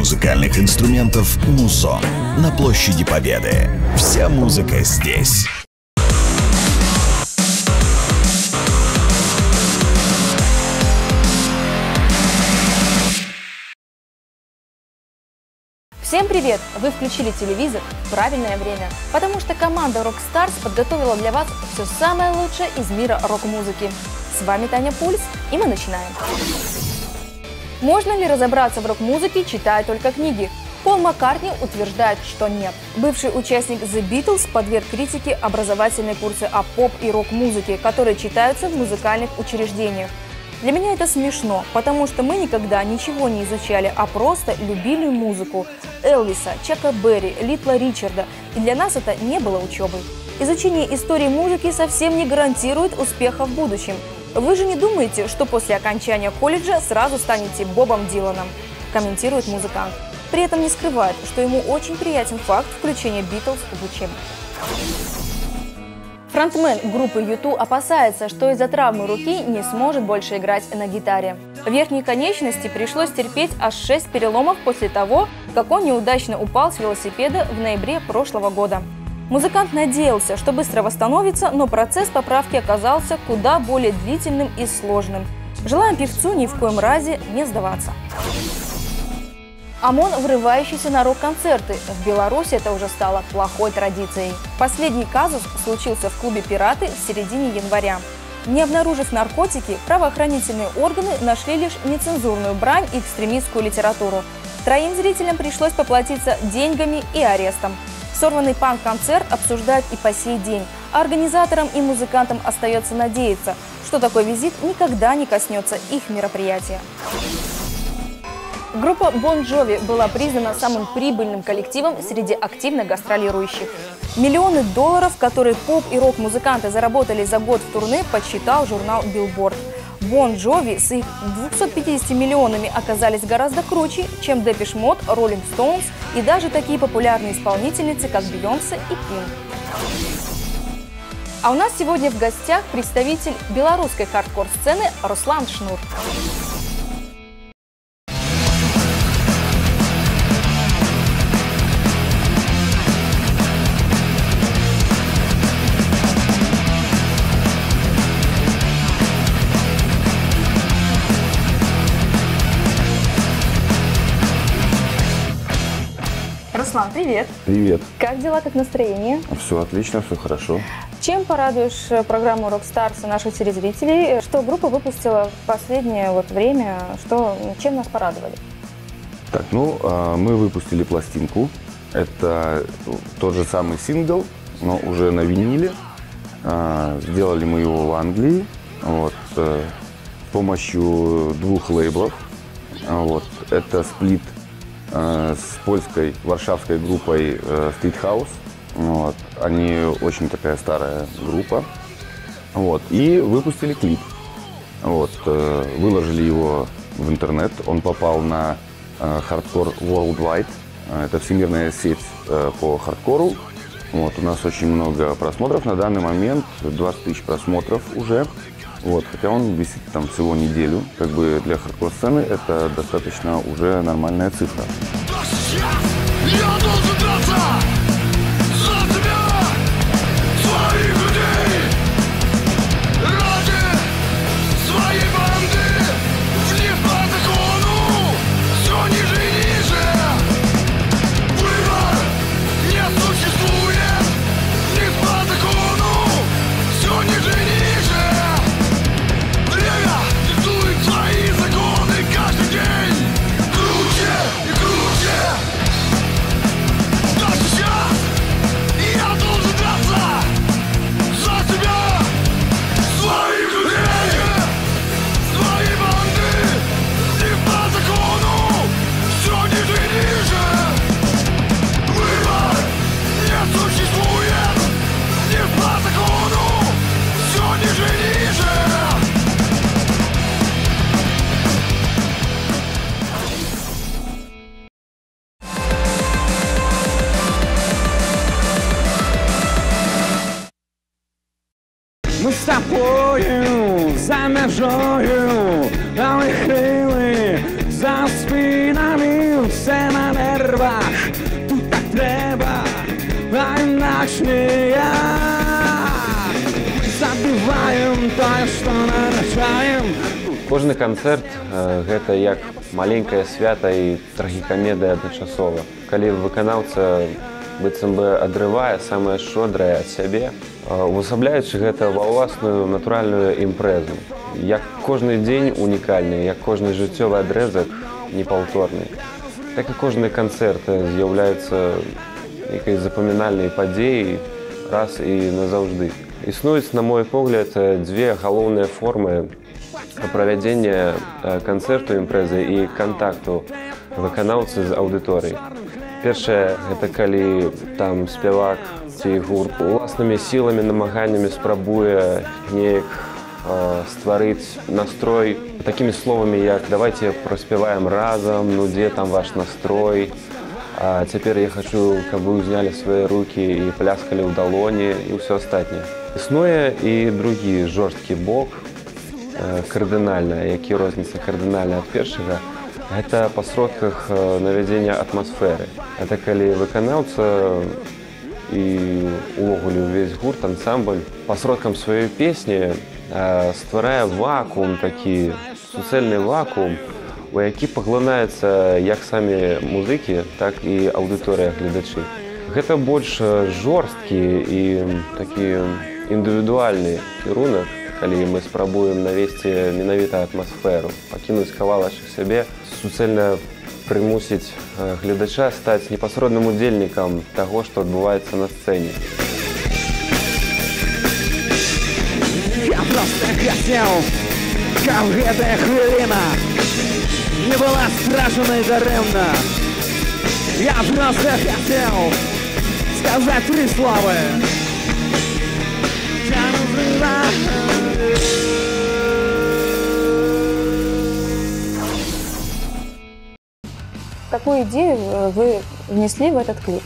музыкальных инструментов «Мусон» на площади Победы. Вся музыка здесь. Всем привет! Вы включили телевизор в правильное время, потому что команда Rockstars подготовила для вас все самое лучшее из мира рок-музыки. С вами Таня Пульс, и мы начинаем. Можно ли разобраться в рок-музыке, читая только книги? Пол Маккартни утверждает, что нет. Бывший участник The Beatles подверг критике образовательные курсы о поп- и рок-музыке, которые читаются в музыкальных учреждениях. Для меня это смешно, потому что мы никогда ничего не изучали, а просто любили музыку. Элвиса, Чака Берри, Литла Ричарда. И для нас это не было учебой. Изучение истории музыки совсем не гарантирует успеха в будущем. Вы же не думаете, что после окончания колледжа сразу станете Бобом Диланом, комментирует музыкант. При этом не скрывает, что ему очень приятен факт включения Битлз в учебник. Фронтмен группы U2 опасается, что из-за травмы руки не сможет больше играть на гитаре. В верхней конечности пришлось терпеть аж 6 переломов после того, как он неудачно упал с велосипеда в ноябре прошлого года. Музыкант надеялся, что быстро восстановится, но процесс поправки оказался куда более длительным и сложным. Желаем певцу ни в коем разе не сдаваться. ОМОН, врывающийся на рок-концерты. В Беларуси это уже стало плохой традицией. Последний казус случился в клубе «Пираты» в середине января. Не обнаружив наркотики, правоохранительные органы нашли лишь нецензурную брань и экстремистскую литературу. 3 зрителям пришлось поплатиться деньгами и арестом. Сорванный панк-концерт обсуждают и по сей день, а организаторам и музыкантам остается надеяться, что такой визит никогда не коснется их мероприятия. Группа Bon Jovi была признана самым прибыльным коллективом среди активно гастролирующих. Миллионы долларов, которые поп- и рок-музыканты заработали за год в турне, подсчитал журнал Billboard. Bon Jovi с их 250 миллионами оказались гораздо круче, чем Depeche Mode, Rolling Stones и даже такие популярные исполнительницы, как Beyoncé и Pink. А у нас сегодня в гостях представитель белорусской хардкор-сцены Руслан Шнур. Руслан, привет! Привет! Как дела, как настроение? Все отлично, все хорошо. Чем порадуешь программу Rockstars и наших телезрителей? Что группа выпустила в последнее время? Чем нас порадовали? Так, мы выпустили пластинку. Это тот же самый сингл, но уже на виниле. Сделали мы его в Англии с помощью 2 лейблов. Это сплит с польской варшавской группой Street House. Они очень такая старая группа. И выпустили клип. Выложили его в интернет. Он попал на Hardcore Worldwide. Это всемирная сеть по хардкору. У нас очень много просмотров. На данный момент 20 тысяч просмотров уже. Хотя он висит там всего неделю. Для хардкор-сцены это достаточно уже нормальная цифра. Я должен драться за тебя, своих людей, ради своей банды, вниз по закону, все ниже и ниже. Выбор не существует, вниз по закону, все ниже и ниже. Время диктует свои законы каждый день, круче и круче. Да сейчас я должен драться за тебя, своих людей, свои банды, и по закону все ниже и ниже. Выбор не существует, не по закону, все ниже и ниже. Ми з тобою за межою, але хвили за спинами все на магия. Мы забиваем то, что нарушаем. Кожны канцэрт гэта як маленькае свята і трагікамедыя адначасова. Калі выканаўца быццам бы адрывае самае шчодрае ад сябе, увасабляючы гэта ва ўласную натуральную імпрэзу. Як кожны дзень унікальны, як кожны жыццёвы адрэзак непаўторны, так і кожны канцэрт з'яўляецца некай запамінальнай падзеяй раз і назаўжды. Існуюць, на мой погляд, дзве галоўныя формы правядзення канцэрту імпрэзы і кантакту выканаўцы з аўдыторыяй. Першае, гэта калі там спявак ці гурт уласнымі сіламі, намаганнямі спрабуе неяк стварыць настрой такімі словамі, як «давайте праспяваем разам», «ну дзе там ваш настрой», «а цяпер я хочу, каб вы ўзнялі свае рукі і пляскалі ў далоні» і ўсё астатняе. Існуе і другі жорсткі бок, кардынальна, які розніца кардынальна ад першага. Гэта па сродках навядзення атмасферы. Гэта калі выканаўца і увогуле ўвесь гурт, ансамбль па сродкам сваёй песні стварае вакуум, такі суцэльны вакуум, у які паглынаецца як самі музыкі, так і аўдыторыя гледачы. Гэта больш жорсткі і такі індывідуальны кірунак, калі мы спрабуем навесці менавіта атмасферу, пакінуць кавалачак сябе, суцэльна прымусіць гледача стаць непасрэдным удзельнікам таго, што адбываецца на сцэне. Я просто хотел, каб гэтая хвіліна не была страшна дарэмна. Я просто хотел сказать 3 слова. Какую идею вы внесли в этот клип?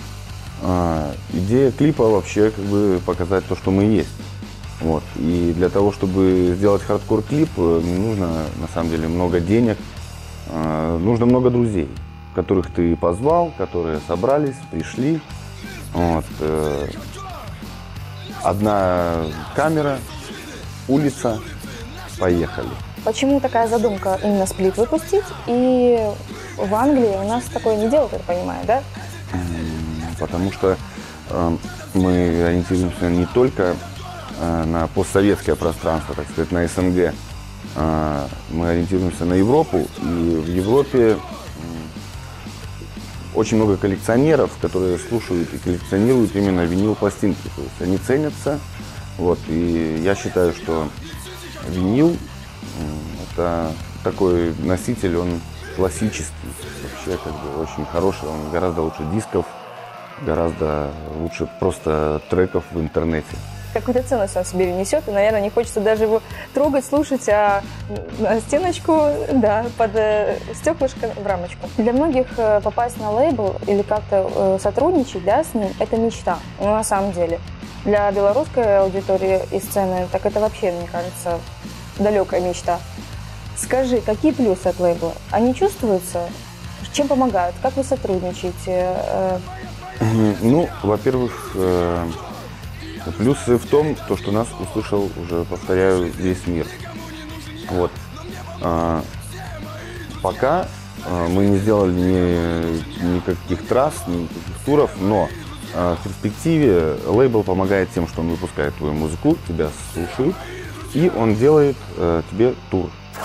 Идея клипа вообще как бы показать то, что мы есть. Вот. И для того, чтобы сделать хардкор-клип, не нужно на самом деле много денег, нужно много друзей, которых ты позвал, которые собрались, пришли. Вот. Одна камера, улица, поехали. Почему такая задумка именно сплит выпустить? И в Англии у нас такое не делают, я понимаю, да? Потому что мы ориентируемся не только на постсоветское пространство, так сказать, на СНГ. Мы ориентируемся на Европу, и в Европе очень много коллекционеров, которые слушают и коллекционируют именно винил-пластинки. То есть они ценятся. Вот, и я считаю, что винил – это такой носитель, он классический, вообще как бы очень хороший, он гораздо лучше дисков, гораздо лучше просто треков в интернете. Какую-то ценность он себе несет, и, наверное, не хочется даже его трогать, слушать, а на стеночку, да, под стеклышко в рамочку. Для многих попасть на лейбл или как-то сотрудничать, да, с ним – это мечта, но на самом деле. Для белорусской аудитории и сцены, так это вообще, мне кажется, далекая мечта. Скажи, какие плюсы от лейбла? Они чувствуются? Чем помогают? Как вы сотрудничаете? Ну, во-первых, плюсы в том, что нас услышал, уже повторяю, весь мир. Вот. Пока мы не сделали никаких трасс, никаких туров, но в перспективе лейбл помогает тем, что он выпускает твою музыку, тебя слушают, и он делает тебе тур.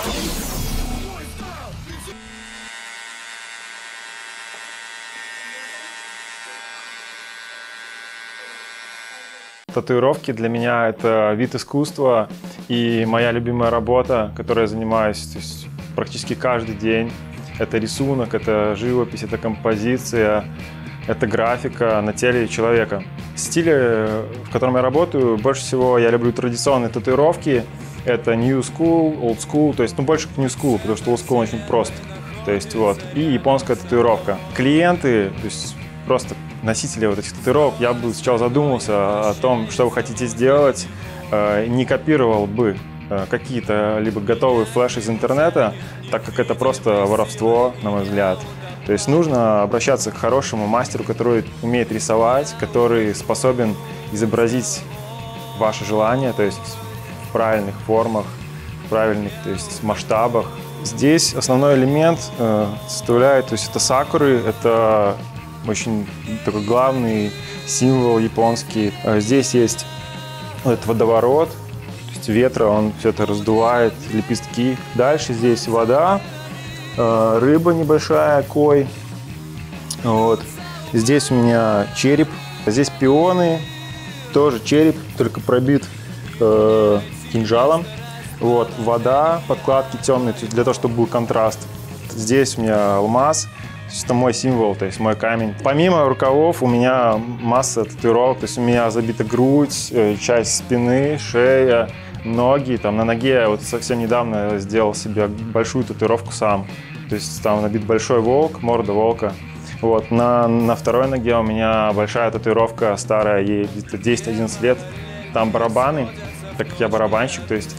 Татуировки для меня это вид искусства и моя любимая работа, которой я занимаюсь практически каждый день. Это рисунок, это живопись, это композиция, это графика на теле человека. Стиль, в котором я работаю, больше всего я люблю традиционные татуировки. Это new school, old school, то есть больше к new school, потому что old school очень прост. То есть вот, и японская татуировка. Клиенты, то есть просто носители вот этих татуировок, я бы сначала задумался о том, что вы хотите сделать, не копировал бы какие-то либо готовые флеши из интернета, так как это просто воровство, на мой взгляд. То есть нужно обращаться к хорошему мастеру, который умеет рисовать, который способен изобразить ваше желание, то есть в правильных формах, в правильных, то есть масштабах. Здесь основной элемент составляет, то есть это сакуры, это очень такой главный символ японский. Здесь есть этот водоворот, то есть ветра, он все это раздувает, лепестки. Дальше здесь вода, рыба небольшая, кой. Вот. Здесь у меня череп, здесь пионы, тоже череп, только пробит кинжалом. Вот. Вода, подкладки темные, для того, чтобы был контраст. Здесь у меня алмаз, это мой символ, то есть мой камень. Помимо рукавов у меня масса татуировок, то есть у меня забита грудь, часть спины, шея, ноги. Там на ноге я вот совсем недавно сделал себе большую татуировку сам. То есть там набит большой волк, морда волка. Вот. На второй ноге у меня большая татуировка старая, ей где-то 10-11 лет. Там барабаны, так как я барабанщик, то есть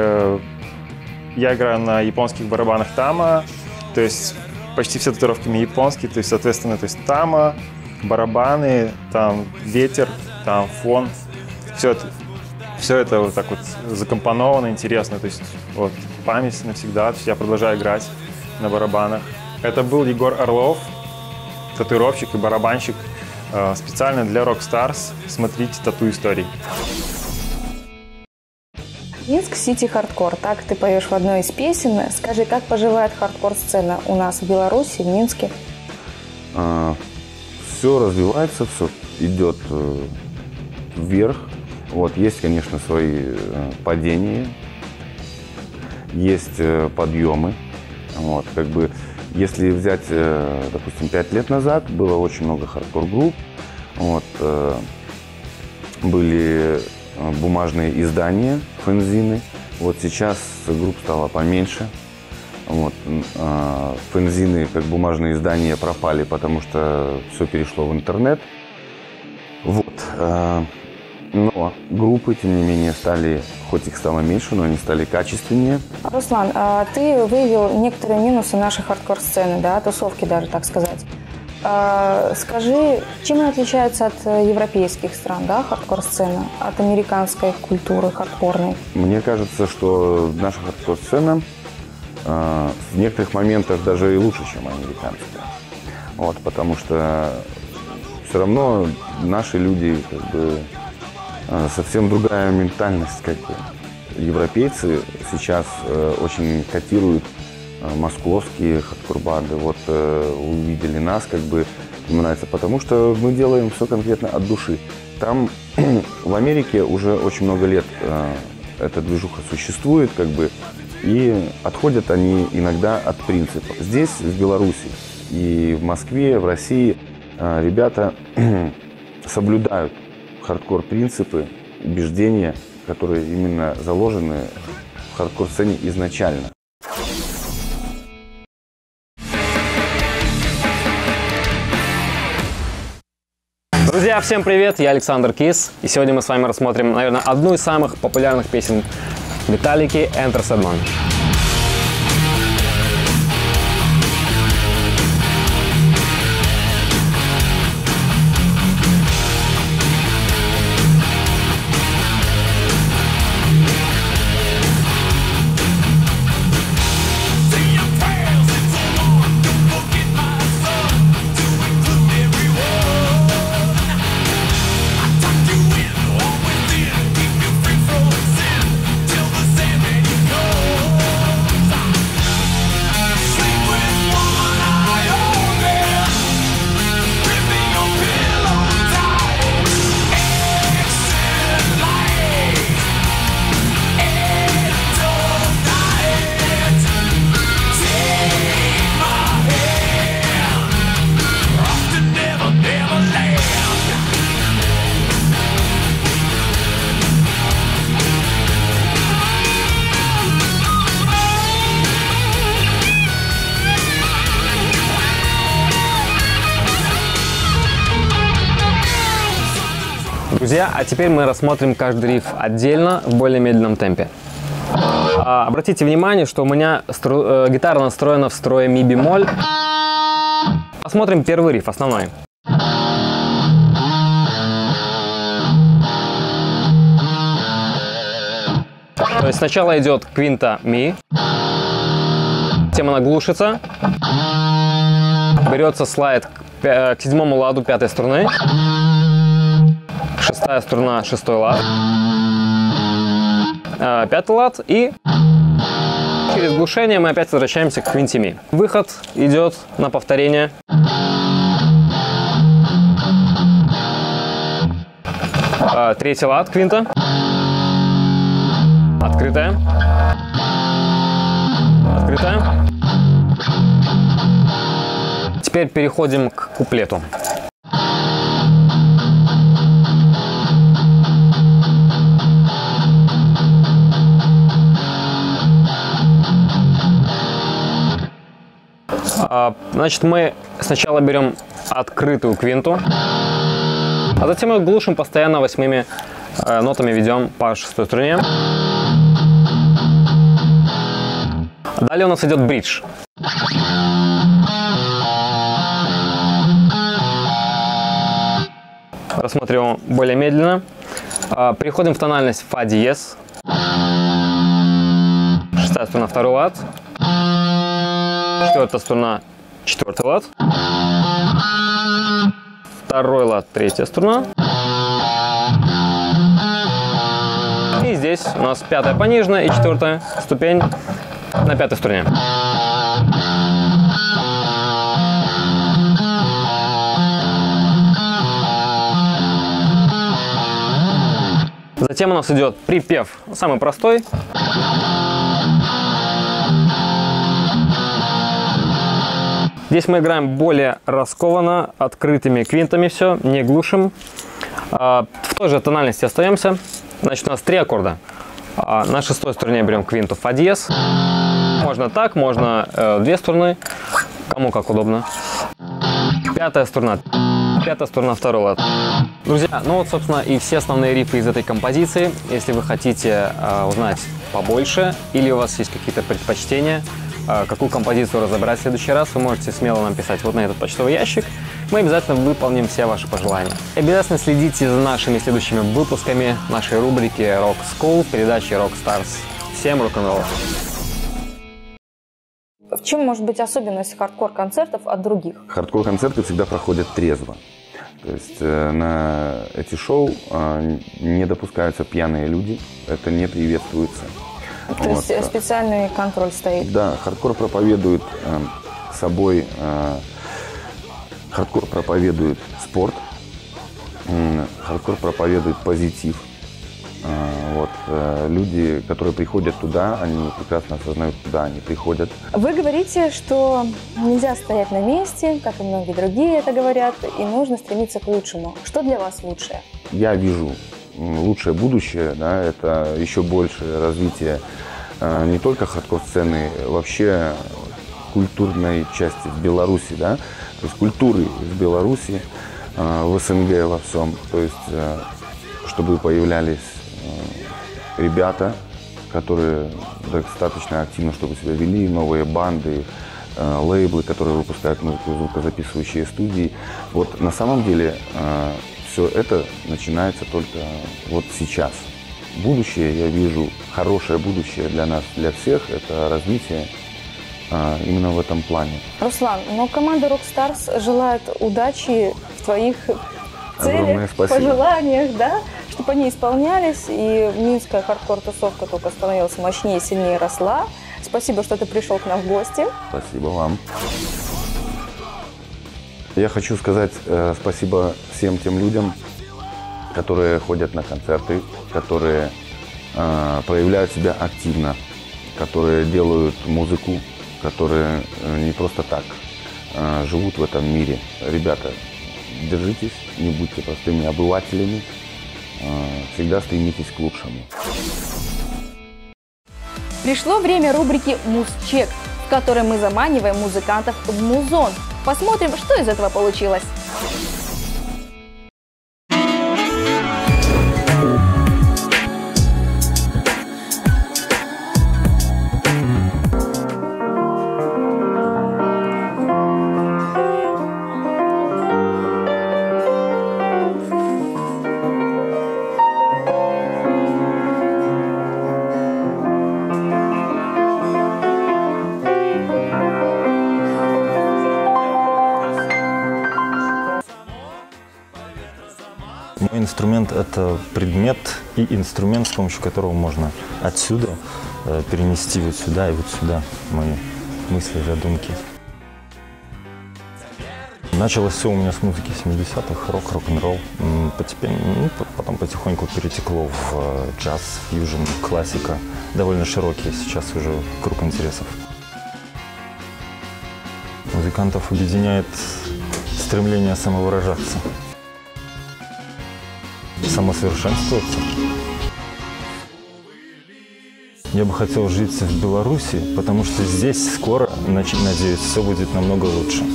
я играю на японских барабанах тама, то есть почти все татуировки у меня японские, то есть, соответственно, то есть тама, барабаны, там ветер, там фон, все это вот так вот закомпоновано, интересно, то есть вот память навсегда, то есть я продолжаю играть на барабанах. Это был Егор Орлов, татуировщик и барабанщик, специально для Rockstars. Смотрите «Тату историй». Минск Сити Хардкор. Так ты поешь в одной из песен. Скажи, как поживает хардкор-сцена у нас в Беларуси, в Минске? Все развивается, все идет вверх. Вот, есть, конечно, свои падения, есть подъемы. Вот, как бы, если взять, допустим, 5 лет назад, было очень много хардкор-групп. Вот, были бумажные издания, фэнзины. Вот сейчас групп стало поменьше. Вот. Фэнзины, как бумажные издания, пропали, потому что все перешло в интернет. Вот. Но группы, тем не менее, стали, хоть их стало меньше, но они стали качественнее. Руслан, ты выявил некоторые минусы нашей хардкор-сцены, да, тусовки даже, так сказать. Скажи, чем она отличается от европейских стран, да, хардкор-сцена, от американской культуры хардкорной? Мне кажется, что наша хардкор-сцена в некоторых моментах даже и лучше, чем американская. Вот, потому что все равно наши люди, как бы, совсем другая ментальность, как бы. Европейцы сейчас очень котируют московские хардкор-банды. Вот увидели нас, как бы им нравится, потому что мы делаем все конкретно от души. Там в Америке уже очень много лет эта движуха существует, как бы, и отходят они иногда от принципов. Здесь, в Беларуси и в Москве, в России ребята соблюдают хардкор-принципы, убеждения, которые именно заложены в хардкор-сцене изначально. Друзья, всем привет! Я Александр Кис, и сегодня мы с вами рассмотрим, наверное, одну из самых популярных песен Металлики «Enter Sandman». Друзья, а теперь мы рассмотрим каждый риф отдельно в более медленном темпе. Обратите внимание, что у меня гитара настроена в строе ми бемоль. Посмотрим первый риф, основной. То есть сначала идет квинта ми, затем она глушится, берется слайд к седьмому ладу пятой струны, шестая струна, шестой лад, пятый лад, и через глушение мы опять возвращаемся к квинте ми. Выход идет на повторение. Третий лад квинта. Открытая. Открытая. Теперь переходим к куплету. Значит, мы сначала берем открытую квинту, а затем мы глушим постоянно восьмыми нотами, ведем по шестой струне. Далее у нас идет бридж. Рассмотрим более медленно. Переходим в тональность фа диез. Шестая струна, второй лад. Четвертая струна, четвертый лад. Второй лад, третья струна. И здесь у нас пятая пониженная и четвертая ступень на пятой струне. Затем у нас идет припев, самый простой. Здесь мы играем более раскованно, открытыми квинтами все, не глушим. В той же тональности остаемся. Значит, у нас три аккорда. На шестой струне берем квинту фа диез. Можно так, можно две струны, кому как удобно. Пятая струна, второй лад. Друзья, ну вот, собственно, и все основные рифы из этой композиции. Если вы хотите узнать побольше или у вас есть какие-то предпочтения, какую композицию разобрать в следующий раз, вы можете смело нам писать вот на этот почтовый ящик. Мы обязательно выполним все ваши пожелания. Обязательно следите за нашими следующими выпусками нашей рубрики Rock School в передаче Rock Stars. Всем рок-н-ролл! В чем может быть особенность хардкор-концертов от других? Хардкор-концерты всегда проходят трезво. То есть на эти шоу не допускаются пьяные люди, это не приветствуется. То есть специальный контроль стоит? Да, хардкор проповедует собой, хардкор проповедует спорт, хардкор проповедует позитив. Вот, люди, которые приходят туда, они прекрасно осознают, куда они приходят. Вы говорите, что нельзя стоять на месте, как и многие другие это говорят, и нужно стремиться к лучшему. Что для вас лучшее? Я вижу лучшее будущее, да, это еще большее развитие не только хардкор-сцены, вообще культурной части в Беларуси, да, то есть культуры в Беларуси, в СНГ во всем, то есть чтобы появлялись ребята, которые достаточно активно, чтобы себя вели, новые банды, лейблы, которые выпускают музыку, звукозаписывающие студии. Вот на самом деле все это начинается только вот сейчас. Будущее, я вижу, хорошее будущее для нас, для всех, это развитие именно в этом плане. Руслан, но команда Rockstars желает удачи в твоих целях, пожеланиях, да? Чтобы они исполнялись, и минская хардкор-тусовка только становилась мощнее, сильнее росла. Спасибо, что ты пришел к нам в гости. Спасибо вам. Я хочу сказать спасибо всем тем людям, которые ходят на концерты, которые проявляют себя активно, которые делают музыку, которые не просто так живут в этом мире. Ребята, держитесь, не будьте простыми обывателями, всегда стремитесь к лучшему. Пришло время рубрики «Музчек», в которой мы заманиваем музыкантов в музон. Посмотрим, что из этого получилось. инструмент – это предмет и инструмент, с помощью которого можно отсюда перенести вот сюда и вот сюда мои мысли, задумки. Началось все у меня с музыки 70-х, рок-н-ролл. Потом потихоньку перетекло в джаз, фьюжн, классика. Довольно широкий сейчас уже круг интересов. Музыкантов объединяет стремление самовыражаться, самосовершенствоваться. Я бы хотел жить в Беларуси, потому что здесь скоро, надеюсь, все будет намного лучше.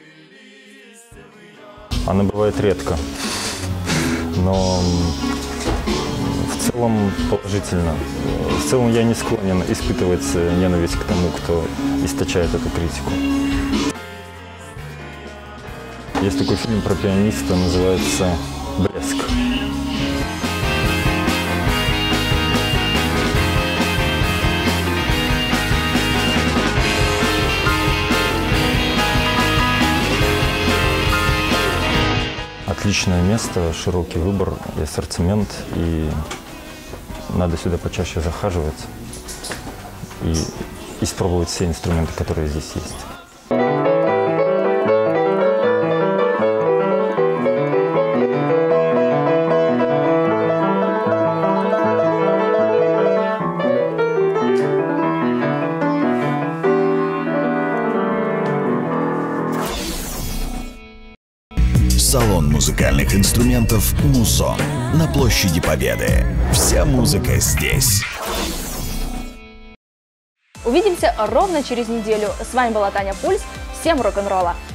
Она бывает редко, но в целом положительно. В целом я не склонен испытывать ненависть к тому, кто источает эту критику. Есть такой фильм про пианиста, называется «Блеск». Отличное место, широкий выбор, ассортимент, и надо сюда почаще захаживать и испробовать все инструменты, которые здесь есть. Салон музыкальных инструментов «Мусон» на площади Победы. Вся музыка здесь. Увидимся ровно через неделю. С вами была Таня Пульс. Всем рок-н-ролла!